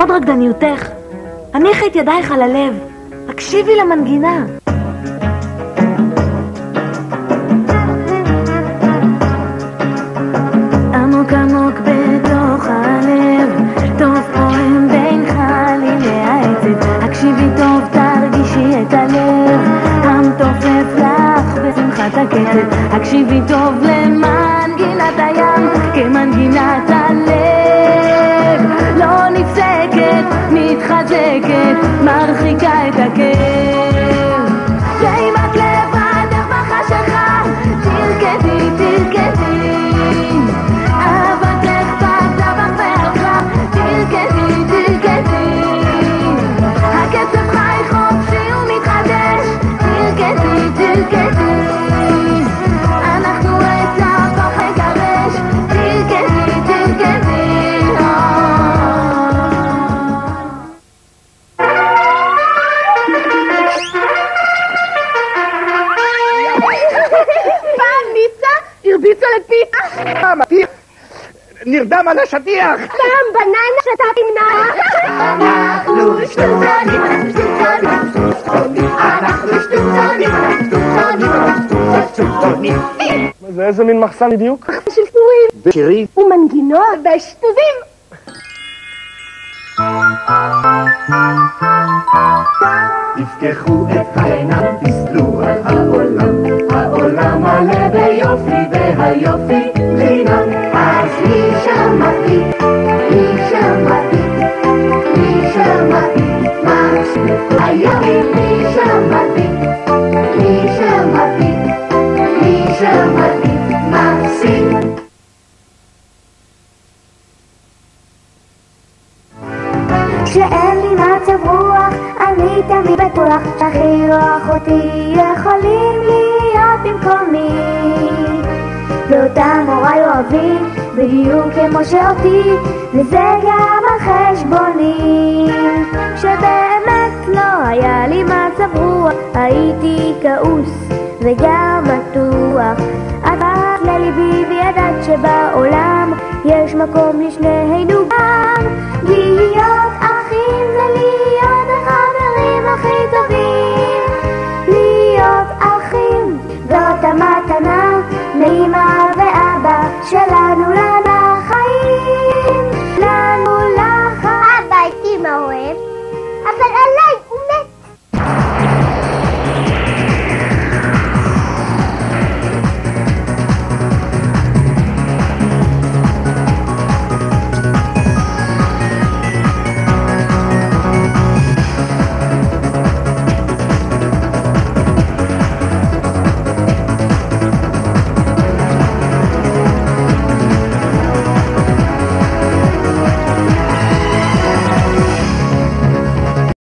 למרות רקדניותך, הניחי את ידייך על הלב, הקשיבי למנגינה. עמוק עמוק בתוך הלב, טוב פועם בינך לי מהעצת, הקשיבי טוב תרגישי את הלב, המתופף לך בשמחת הקצב, הקשיבי טוב למנגינת הים כמנגינת הלב, לא נפסקת, מתחזקת, מרחיקה את הכאב, ועם את לבדך בחשכה, תרקדי, תרקדי, אהבתך פגדה בך והלכה, תרקדי, תרקדי, הקצב חי חופשי ומתחדש, תרקדי, תרקדי, אנחנו את הפח נגרש, תרקדי, תרקדי. פעם ניצה הרביצה לפיתה. נרדם על השטיח. פעם בננה שאתה תמנע. אנחנו שטוצונים, אנחנו שטוצונים, שטוצונים. זה איזה מין מחסן בדיוק? של סורים. ושירים. ומנגינות. ושטוזים. תפקחו את העיניים, תסתכלו על העולם, העולם מלא ביופי והיופי חינם, אז מי שמעתי, מי שמעתי, מי שמעתי, מקסים הימים, מי שמעתי, מי שמעתי, מי שמעתי, מקסים. כשאין לי מצב רוח, אני תמיד בטוח שאחי או אחותי יכולים להיות במקומי, ואותם הוריי אוהבים בדיוק כמו שאותי, וזה גם על חשבוני. שבאמת לא היה לי מצב רוח, הייתי כעוס וגם מתוח, את באת לליבי וידעת שבעולם יש מקום לשנינו.